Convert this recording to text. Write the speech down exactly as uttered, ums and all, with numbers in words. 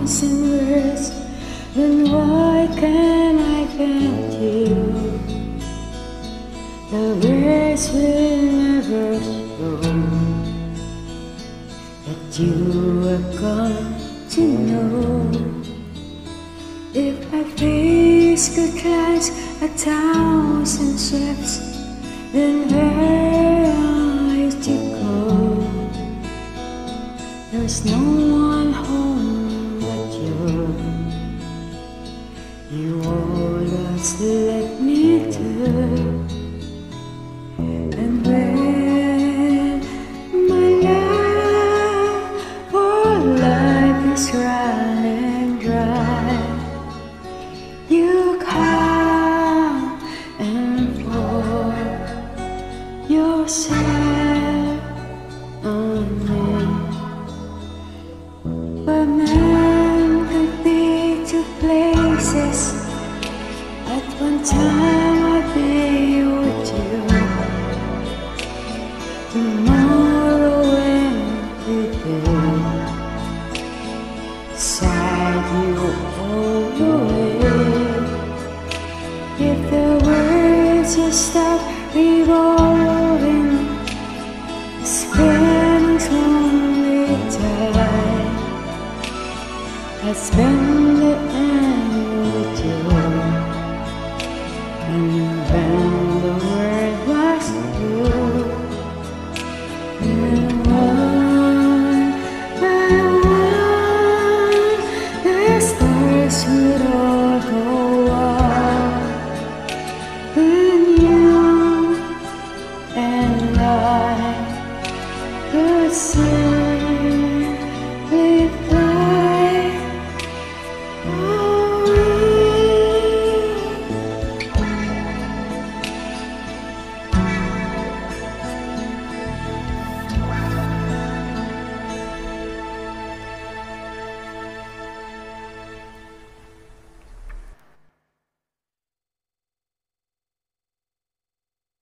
thousand words, then why can't I get you? The words will never show that you are gone to know. If I face could cast a thousand steps, then where are to go? There's no one home but you. You always let me do. And when my life, oh, life is running dry, you come and pour yourself on me. But man could be two places at one time. I'd be with you. Tomorrow and today, beside you always. If the words just stop revolving,